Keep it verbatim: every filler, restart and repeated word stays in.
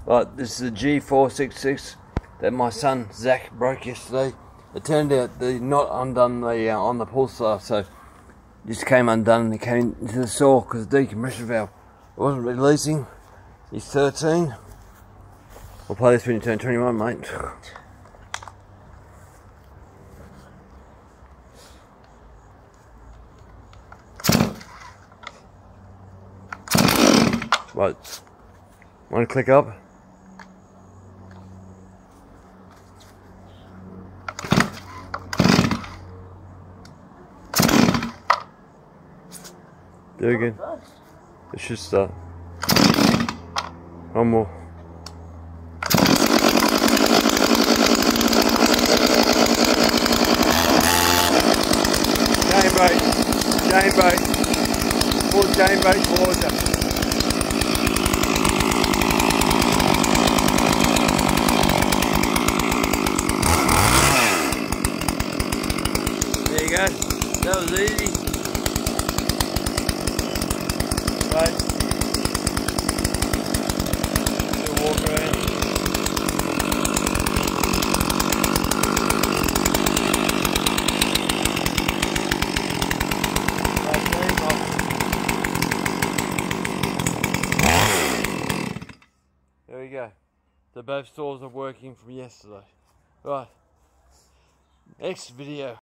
Right, this is a G four sixty-six that my son Zack broke yesterday. It turned out the knot undone the uh, on the pull star, so it just came undone and it came into the saw because the decompression valve wasn't releasing. He's thirteen. We'll play this when you turn twenty-one, mate. Right, one click up. Do it again. It should start. One more. Game brake. Game brake. Forward game brake towards you. There you go. That was easy. Right. We'll walk around. There we go. So both stores are working from yesterday. Right. Next video.